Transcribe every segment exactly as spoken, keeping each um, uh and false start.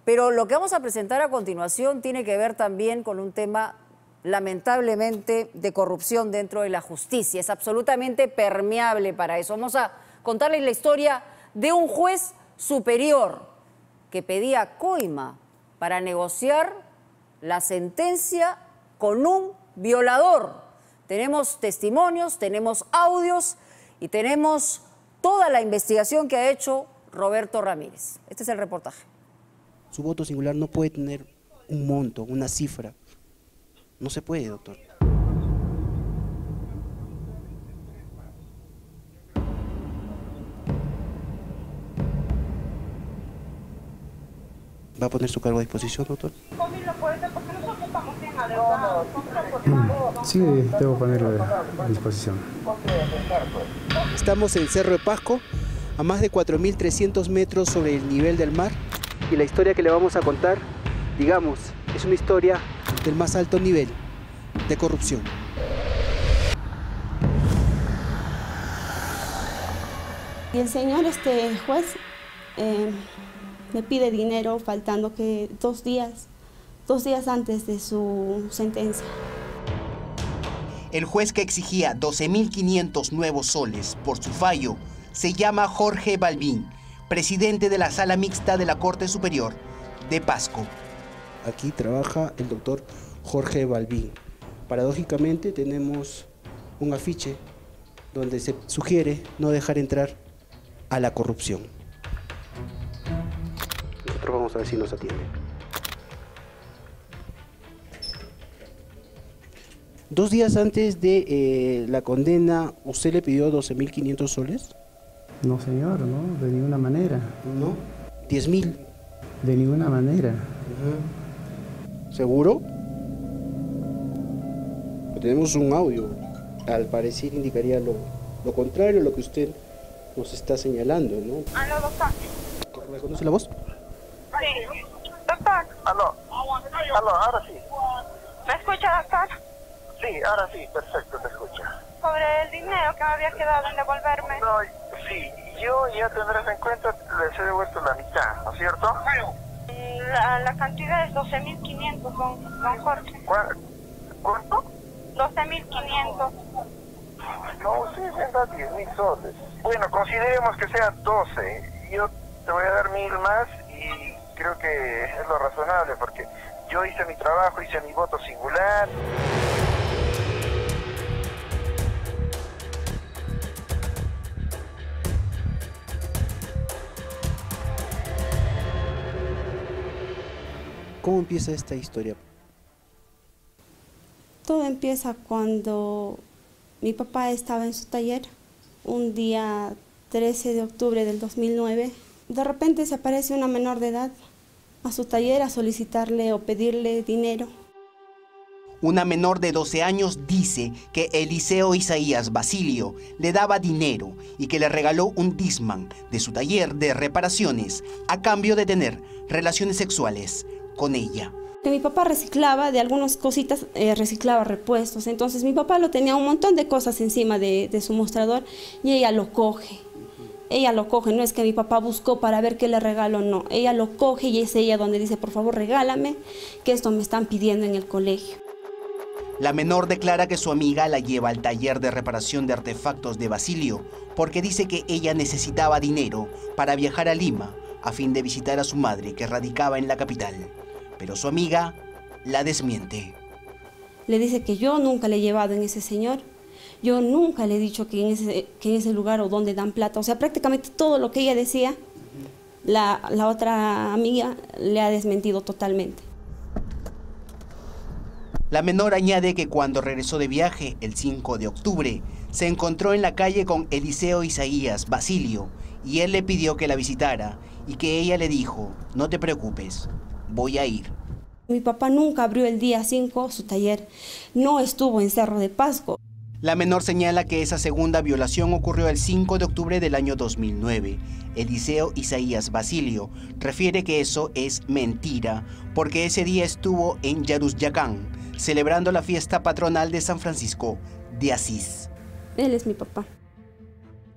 Pero lo que vamos a presentar a continuación tiene que ver también con un tema lamentablemente de corrupción dentro de la justicia. Es absolutamente permeable para eso. Vamos a contarles la historia de un juez superior que pedía coima para negociar la sentencia con un violador. Tenemos testimonios, tenemos audios y tenemos toda la investigación que ha hecho Roberto Ramírez. Este es el reportaje. Su voto singular no puede tener un monto, una cifra. No se puede, doctor. ¿Va a poner su cargo a disposición, doctor? Sí, debo ponerlo a disposición. Estamos en Cerro de Pasco, a más de cuatro mil trescientos metros sobre el nivel del mar. Y la historia que le vamos a contar, digamos, es una historia del más alto nivel de corrupción. Y el señor este juez eh, le pide dinero faltando que dos días, dos días antes de su sentencia. El juez que exigía doce mil quinientos nuevos soles por su fallo se llama Jorge Balbín, presidente de la Sala Mixta de la Corte Superior de Pasco. Aquí trabaja el doctor Jorge Balbín. Paradójicamente tenemos un afiche donde se sugiere no dejar entrar a la corrupción. Nosotros vamos a ver si nos atiende. Dos días antes de eh, la condena, ¿usted le pidió doce mil quinientos soles? No, señor, no, de ninguna manera. ¿No? ¿diez mil? De ninguna manera. Uh-huh. ¿Seguro? Tenemos un audio. Al parecer indicaría lo, lo contrario a lo que usted nos está señalando, ¿no? Aló, doctor. ¿Reconoce la voz? Sí. Doctor. Aló. Aló, ahora sí. ¿Me escucha, doctor? Sí, ahora sí, perfecto, te escucho. Sobre el dinero que me había quedado en devolverme. No, sí, yo ya tendrás en cuenta, les he devuelto la mitad, ¿no es cierto? La, la cantidad es doce mil quinientos, don, don Jorge. ¿Cuánto? doce mil quinientos. No, sí, me da diez mil soles. Bueno, consideremos que sean doce. Yo te voy a dar mil más y creo que es lo razonable porque yo hice mi trabajo, hice mi voto singular. ¿Cómo empieza esta historia? Todo empieza cuando mi papá estaba en su taller, un día trece de octubre del dos mil nueve. De repente se aparece una menor de edad a su taller a solicitarle o pedirle dinero. Una menor de doce años dice que Eliseo Isaías Basilio le daba dinero y que le regaló un Discman de su taller de reparaciones a cambio de tener relaciones sexuales con ella. Que mi papá reciclaba de algunas cositas, eh, reciclaba repuestos. Entonces mi papá lo tenía un montón de cosas encima de, de su mostrador y ella lo coge. Ella lo coge, no es que mi papá buscó para ver qué le regalo, no. Ella lo coge y es ella donde dice, por favor regálame, que esto me están pidiendo en el colegio. La menor declara que su amiga la lleva al taller de reparación de artefactos de Basilio porque dice que ella necesitaba dinero para viajar a Lima a fin de visitar a su madre que radicaba en la capital. Pero su amiga la desmiente. Le dice que yo nunca le he llevado en ese señor, yo nunca le he dicho que en ese, que en ese lugar o donde dan plata. O sea, prácticamente todo lo que ella decía, la, la otra amiga le ha desmentido totalmente. La menor añade que cuando regresó de viaje el cinco de octubre, se encontró en la calle con Eliseo Isaías Basilio y él le pidió que la visitara y que ella le dijo, no te preocupes, voy a ir. Mi papá nunca abrió el día cinco su taller, no estuvo en Cerro de Pasco. La menor señala que esa segunda violación ocurrió el cinco de octubre del año dos mil nueve. Eliseo Isaías Basilio refiere que eso es mentira, porque ese día estuvo en Yarusyacán, celebrando la fiesta patronal de San Francisco de Asís. Él es mi papá.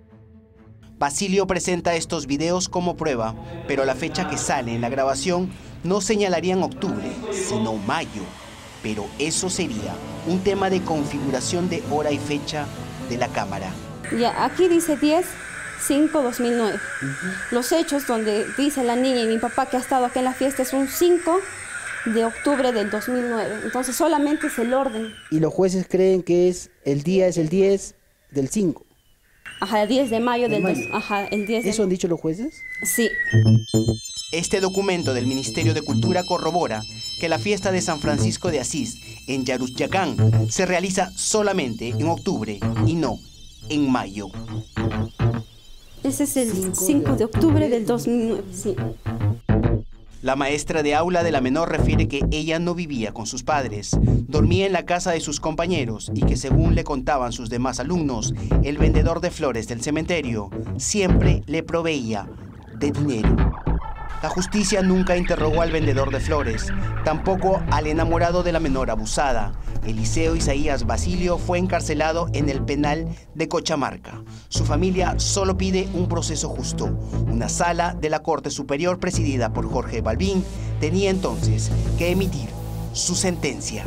Basilio presenta estos videos como prueba, pero la fecha que sale en la grabación no señalarían octubre, sino mayo. Pero eso sería un tema de configuración de hora y fecha de la Cámara. Ya, aquí dice diez cinco dos mil nueve. Uh-huh. Los hechos donde dice la niña y mi papá que ha estado aquí en la fiesta es un cinco de octubre del dos mil nueve. Entonces solamente es el orden. Y los jueces creen que es el día es el diez del cinco. Ajá, el diez de mayo del dos. Ajá, el diez de... ¿Eso han dicho los jueces? Sí. Este documento del Ministerio de Cultura corrobora que la fiesta de San Francisco de Asís en Yaruchacán se realiza solamente en octubre y no en mayo. Ese es el cinco de octubre del dos mil nueve, sí. La maestra de aula de la menor refiere que ella no vivía con sus padres, dormía en la casa de sus compañeros y que según le contaban sus demás alumnos, el vendedor de flores del cementerio siempre le proveía de dinero. La justicia nunca interrogó al vendedor de flores, tampoco al enamorado de la menor abusada. Eliseo Isaías Basilio fue encarcelado en el penal de Cochamarca. Su familia solo pide un proceso justo. Una sala de la Corte Superior presidida por Jorge Balbín tenía entonces que emitir su sentencia.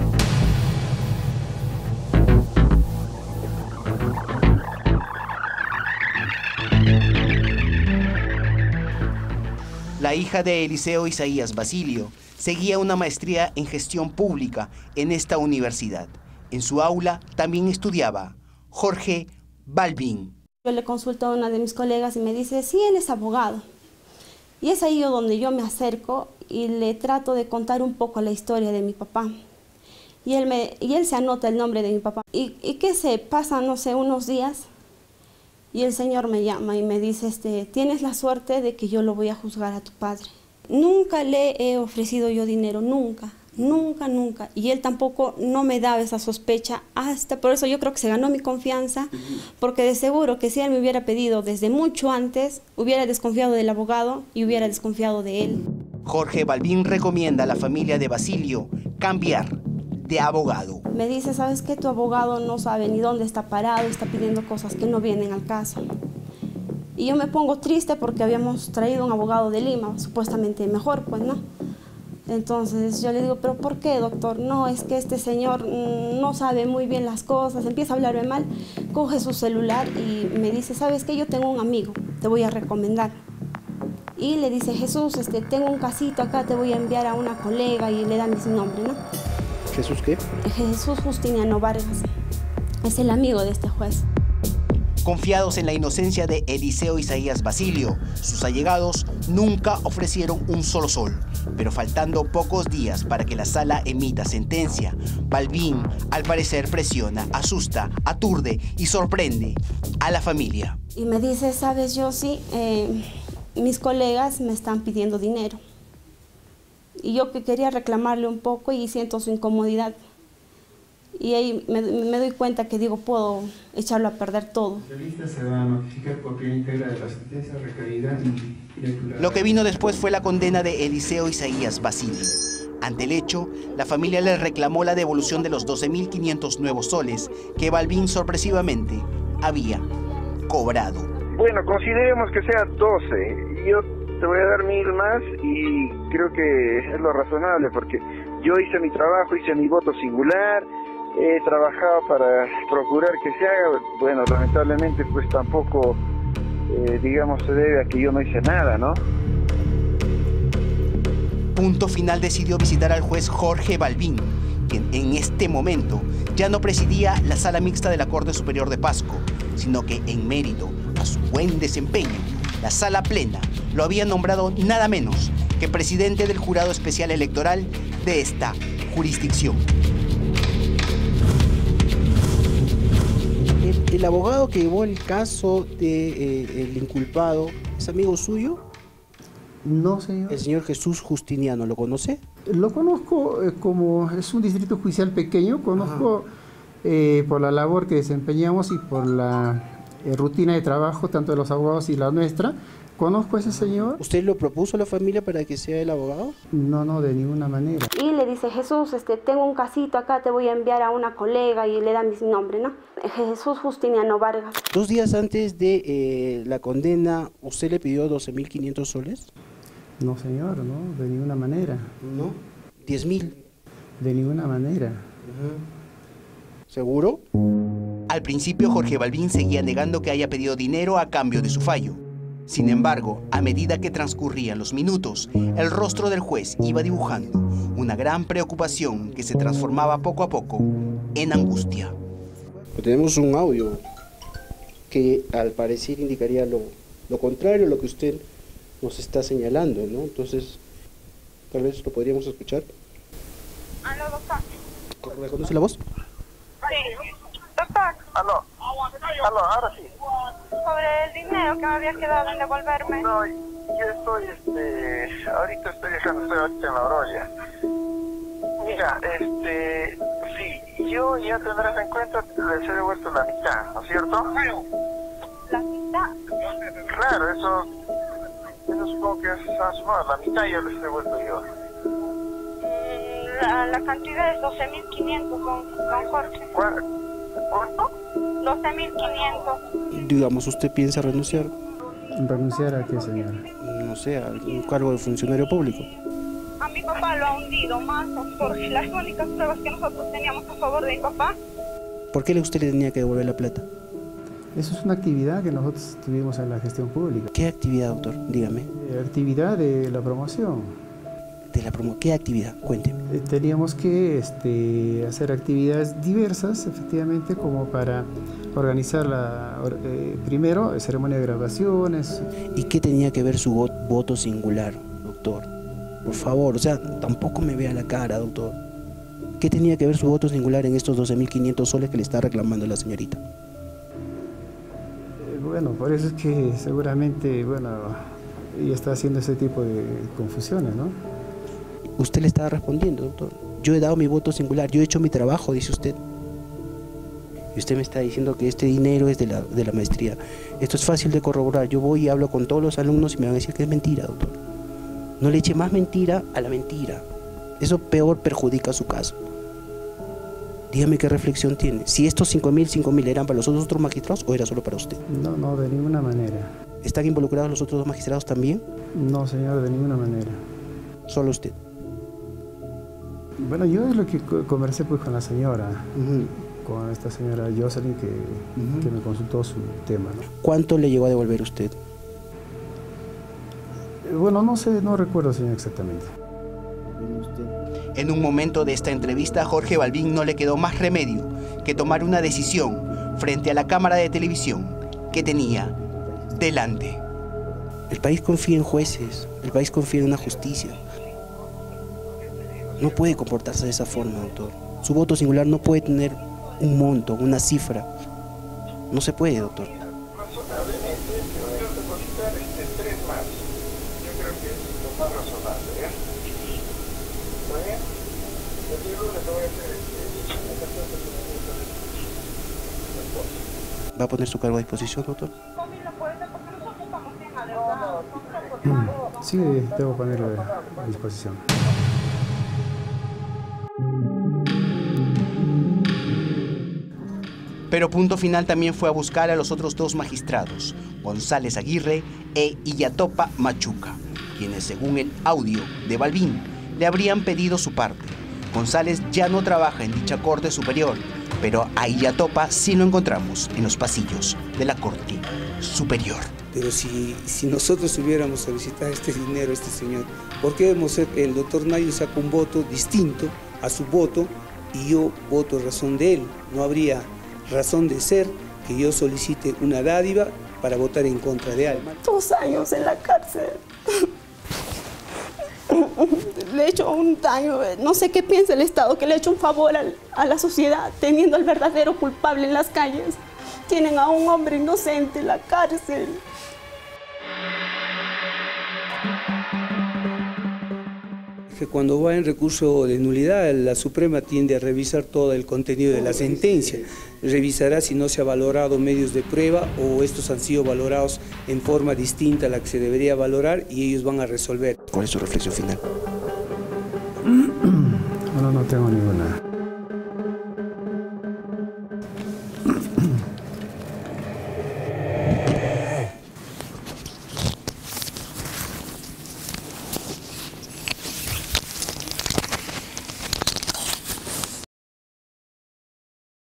La hija de Eliseo Isaías Basilio seguía una maestría en gestión pública en esta universidad. En su aula también estudiaba Jorge Balbín. Yo le consulto a una de mis colegas y me dice, sí, él es abogado. Y es ahí donde yo me acerco y le trato de contar un poco la historia de mi papá. Y él, me, y él se anota el nombre de mi papá. Y, y que se pasan, no sé, unos días. Y el Señor me llama y me dice, este, tienes la suerte de que yo lo voy a juzgar a tu padre. Nunca le he ofrecido yo dinero, nunca, nunca, nunca. Y él tampoco no me daba esa sospecha hasta, por eso yo creo que se ganó mi confianza, porque de seguro que si él me hubiera pedido desde mucho antes, hubiera desconfiado del abogado y hubiera desconfiado de él. Jorge Balbín recomienda a la familia de Basilio cambiar de abogado. Me dice, ¿sabes qué? Tu abogado no sabe ni dónde está parado, está pidiendo cosas que no vienen al caso. Y yo me pongo triste porque habíamos traído un abogado de Lima, supuestamente mejor, pues, ¿no? Entonces yo le digo, ¿pero por qué, doctor? No, es que este señor no sabe muy bien las cosas, empieza a hablarme mal, coge su celular y me dice, ¿sabes qué? Yo tengo un amigo, te voy a recomendar. Y le dice, Jesús, este, tengo un casito acá, te voy a enviar a una colega, y le da mi nombre, ¿no? ¿Jesús qué? Jesús Justiniano Vargas, es el amigo de este juez. Confiados en la inocencia de Eliseo Isaías Basilio, sus allegados nunca ofrecieron un solo sol. Pero faltando pocos días para que la sala emita sentencia, Balbín al parecer presiona, asusta, aturde y sorprende a la familia. Y me dice, sabes, yo sí, eh, mis colegas me están pidiendo dinero. Y yo que quería reclamarle un poco y siento su incomodidad. Y ahí me, me doy cuenta que digo, puedo echarlo a perder todo. Se va a notificar por qué integra la sentencia requerida y lectura. Lo que vino después fue la condena de Eliseo Isaías Basilio. Ante el hecho, la familia le reclamó la devolución de los doce mil quinientos nuevos soles que Balbín sorpresivamente había cobrado. Bueno, consideremos que sea doce. Yo te voy a dar mil más y creo que es lo razonable porque yo hice mi trabajo, hice mi voto singular. He trabajado para procurar que se haga, bueno, lamentablemente pues tampoco, eh, digamos, se debe a que yo no hice nada, ¿no? Punto Final decidió visitar al juez Jorge Balbín, quien en este momento ya no presidía la sala mixta de la Corte Superior de Pasco, sino que en mérito a su buen desempeño, la sala plena lo había nombrado nada menos que presidente del jurado especial electoral de esta jurisdicción. El, el abogado que llevó el caso del de, eh, inculpado, ¿es amigo suyo? No, señor. El señor Jesús Justiniano, ¿lo conoce? Lo conozco eh, como es un distrito judicial pequeño, conozco eh, por la labor que desempeñamos y por la eh, rutina de trabajo, tanto de los abogados y la nuestra. ¿Conozco a ese señor? ¿Usted lo propuso a la familia para que sea el abogado? No, no, de ninguna manera. Y le dice, Jesús, este, tengo un casito acá, te voy a enviar a una colega, y le da mi nombre, ¿no? Jesús Justiniano Vargas. Dos días antes de eh, la condena, ¿usted le pidió doce mil quinientos soles? No, señor, no, de ninguna manera. ¿No? ¿diez mil? De ninguna manera. Uh-huh. ¿Seguro? Al principio Jorge Balbín seguía negando que haya pedido dinero a cambio de su fallo. Sin embargo, a medida que transcurrían los minutos, el rostro del juez iba dibujando una gran preocupación que se transformaba poco a poco en angustia. Tenemos un audio que al parecer indicaría lo, lo contrario a lo que usted nos está señalando, ¿no? Entonces, tal vez lo podríamos escuchar. Aló, doctor. ¿Reconoce la voz? Sí. Doctor. Aló. Aló, ahora sí. Sobre el dinero que me había quedado en devolverme. No, yo estoy, este, ahorita estoy viajando, estoy ahorita en La Oroya. Mira, este, sí, yo ya tendrás en cuenta, les he devuelto la mitad, ¿no es cierto? ¿La mitad? Claro, eso, eso supongo que es sumado, la mitad ya les he devuelto yo. La, la cantidad es doce mil quinientos, don, don Jorge. ¿Cuánto? doce mil quinientos. Digamos, ¿usted piensa renunciar? ¿Renunciar a qué, señora? No sé, a un cargo de funcionario público. A mi papá lo ha hundido más, don Jorge. Las únicas pruebas que nosotros teníamos a favor de mi papá. ¿Por qué usted le tenía que devolver la plata? Eso es una actividad que nosotros tuvimos en la gestión pública. ¿Qué actividad, doctor? Dígame. Eh, actividad de la promoción. De la promo ¿Qué actividad? Cuénteme. Eh, teníamos que este, hacer actividades diversas, efectivamente, como para organizar la, eh, primero, ceremonia de graduaciones. ¿Y qué tenía que ver su voto singular, doctor? Por favor, o sea, tampoco me vea la cara, doctor. ¿Qué tenía que ver su voto singular en estos doce mil quinientos soles que le está reclamando la señorita? Eh, bueno, por eso es que seguramente, bueno, ella está haciendo ese tipo de confusiones, ¿no? Usted le estaba respondiendo, doctor. Yo he dado mi voto singular, yo he hecho mi trabajo, dice usted. Y usted me está diciendo que este dinero es de la, de la maestría. Esto es fácil de corroborar. Yo voy y hablo con todos los alumnos y me van a decir que es mentira, doctor. No le eche más mentira a la mentira. Eso peor perjudica su caso. Dígame qué reflexión tiene. Si estos cinco mil, cinco mil eran para los otros magistrados o era solo para usted. No, no, de ninguna manera. ¿Están involucrados los otros dos magistrados también? No, señor, de ninguna manera. Solo usted. Bueno, yo es lo que conversé pues con la señora, Uh-huh. con esta señora Jocelyn que, uh-huh. que me consultó su tema, ¿no? ¿Cuánto le llegó a devolver usted? Bueno, no sé, no recuerdo, señor, exactamente. En un momento de esta entrevista a Jorge Balbín no le quedó más remedio que tomar una decisión frente a la cámara de televisión que tenía delante. El país confía en jueces, el país confía en una justicia. No puede comportarse de esa forma, doctor. Su voto singular no puede tener un monto, una cifra. No se puede, doctor. Razonablemente, te voy a depositar este tres más. Yo creo que es lo más razonable, ¿eh? ¿Está bien? El lunes te voy a hacer este, la carta de documento. ¿Va a poner su cargo a disposición, doctor? Sí, debo ponerlo a disposición. Pero Punto Final también fue a buscar a los otros dos magistrados, González Aguirre e Iyatopa Machuca, quienes según el audio de Balbín le habrían pedido su parte. González ya no trabaja en dicha Corte Superior, pero a Iyatopa sí lo encontramos en los pasillos de la Corte Superior. Pero si, si nosotros hubiéramos solicitado este dinero a este señor, ¿por qué hemos, el doctor Nayo sacó un voto distinto a su voto y yo voto razón de él? No habría razón de ser que yo solicite una dádiva para votar en contra de alguien. Dos años en la cárcel. Le he hecho un daño, no sé qué piensa el Estado, que le he hecho un favor al, a la sociedad, teniendo al verdadero culpable en las calles. Tienen a un hombre inocente en la cárcel. Que cuando va en recurso de nulidad, la Suprema tiende a revisar todo el contenido de la sentencia. Revisará si no se ha valorado medios de prueba o estos han sido valorados en forma distinta a la que se debería valorar y ellos van a resolver. ¿Cuál es su reflexión final? Bueno, no tengo ninguna.